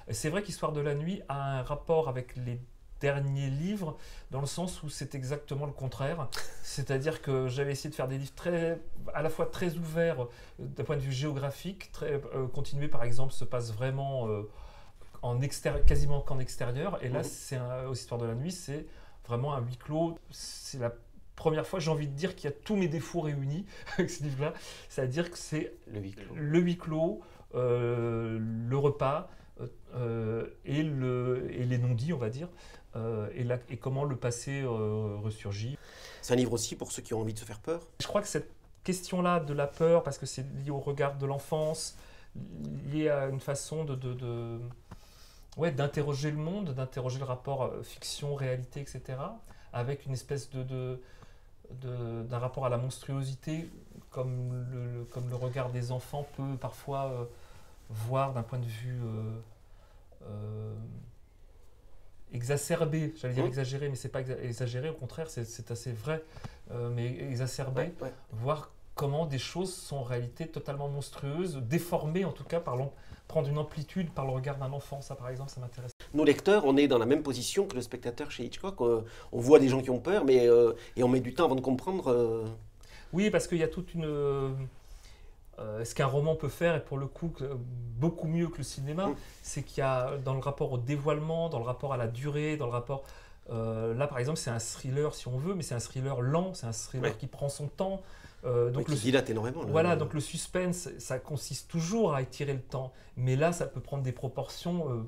C'est vrai qu'Histoire de la nuit a un rapport avec les derniers livres, dans le sens où c'est exactement le contraire. C'est-à-dire que j'avais essayé de faire des livres à la fois très ouverts d'un point de vue géographique, Continuer par exemple se passe vraiment quasiment qu'en extérieur, et là, aux Histoires de la nuit, c'est vraiment un huis clos. C'est la première fois, j'ai envie de dire, qu'il y a tous mes défauts réunis avec ce livre-là. C'est-à-dire que c'est le huis clos, le repas et les non-dits, on va dire, et comment le passé ressurgit. C'est un livre aussi pour ceux qui ont envie de se faire peur. Je crois que cette question-là de la peur, parce que c'est lié au regard de l'enfance, lié à une façon d'interroger le monde, d'interroger le rapport fiction-réalité, etc., avec une espèce d'un rapport à la monstruosité, comme le regard des enfants peut parfois voir d'un point de vue exacerbé, j'allais dire exagéré, mais c'est pas exagéré, au contraire, c'est assez vrai, mais exacerbé, voir comment des choses sont en réalité totalement monstrueuses, déformées en tout cas, prendre une amplitude par le regard d'un enfant. Ça, par exemple, ça m'intéresse. Nos lecteurs, on est dans la même position que le spectateur chez Hitchcock. On voit des gens qui ont peur, mais et on met du temps avant de comprendre. Oui, parce qu'il y a toute une... ce qu'un roman peut faire, et pour le coup beaucoup mieux que le cinéma, c'est qu'il y a dans le rapport au dévoilement, dans le rapport à la durée, dans le rapport... là, par exemple, c'est un thriller, si on veut, mais c'est un thriller lent, c'est un thriller qui prend son temps. Donc qui dilate énormément. Voilà, donc le suspense, ça consiste toujours à étirer le temps. Mais là, ça peut prendre des proportions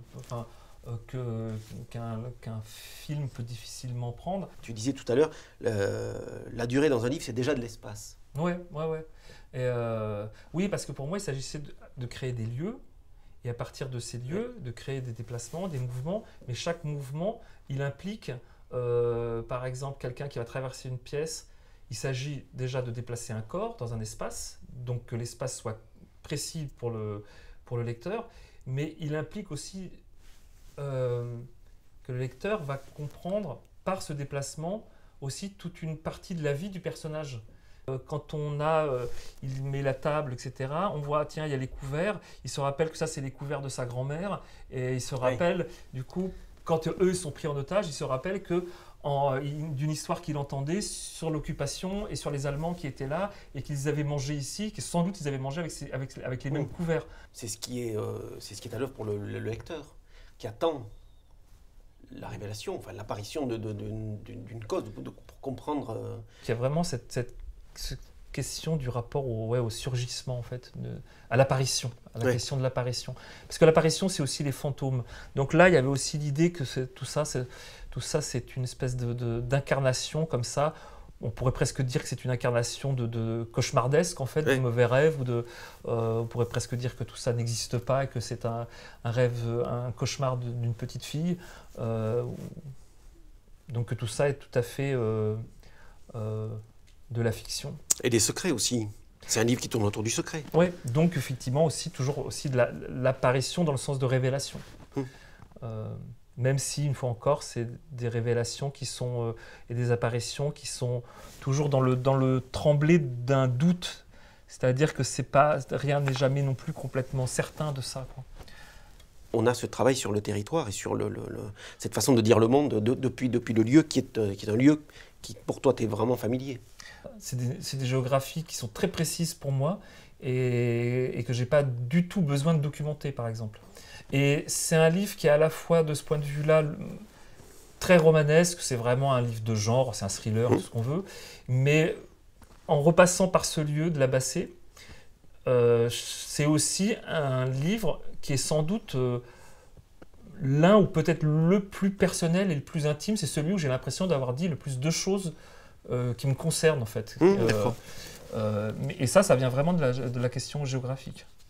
qu'un film peut difficilement prendre. Tu disais tout à l'heure, la durée dans un livre, c'est déjà de l'espace. Ouais. Et oui, parce que pour moi, il s'agissait de créer des lieux, et à partir de ces lieux, de créer des déplacements, des mouvements. Mais chaque mouvement, il implique, par exemple, quelqu'un qui va traverser une pièce. Il s'agit déjà de déplacer un corps dans un espace, donc que l'espace soit précis pour le lecteur, mais il implique aussi que le lecteur va comprendre par ce déplacement aussi toute une partie de la vie du personnage. Quand il met la table, etc., on voit, tiens, il y a les couverts, il se rappelle que ça, c'est les couverts de sa grand-mère, et il se rappelle, du coup, quand eux sont pris en otage, il se rappelle que d'une histoire qu'il entendait sur l'occupation et sur les Allemands qui étaient là et qu'ils avaient mangé ici, que sans doute ils avaient mangé avec les mêmes couverts. C'est ce qui est à l'œuvre pour le lecteur, qui attend la révélation, enfin l'apparition d'une cause, pour comprendre. Il y a vraiment cette question du rapport au surgissement, en fait, à l'apparition, à la question de l'apparition. Parce que l'apparition, c'est aussi les fantômes. Donc là, il y avait aussi l'idée que tout ça, c'est une espèce d'incarnation comme ça. On pourrait presque dire que c'est une incarnation de cauchemardesque, en fait, de mauvais rêves, on pourrait presque dire que tout ça n'existe pas et que c'est un rêve, un cauchemar d'une petite fille. Donc que tout ça est tout à fait de la fiction. Et des secrets aussi. C'est un livre qui tourne autour du secret. Oui, donc effectivement toujours aussi de l'apparition dans le sens de révélation. Même si, une fois encore, c'est des révélations qui sont, et des apparitions qui sont toujours dans le tremblé d'un doute. C'est-à-dire que rien n'est jamais non plus complètement certain de ça, quoi. On a ce travail sur le territoire et sur cette façon de dire le monde depuis le lieu qui est un lieu qui, pour toi, t'es vraiment familier. C'est des géographies qui sont très précises pour moi et que je n'ai pas du tout besoin de documenter, par exemple. Et c'est un livre qui est à la fois, de ce point de vue-là, très romanesque, c'est vraiment un livre de genre, c'est un thriller, tout ce qu'on veut, mais en repassant par ce lieu de la Bassée, c'est aussi un livre qui est sans doute l'un ou peut-être le plus personnel et le plus intime. C'est celui où j'ai l'impression d'avoir dit le plus de choses qui me concernent, en fait. D'accord. Et ça vient vraiment de la question géographique.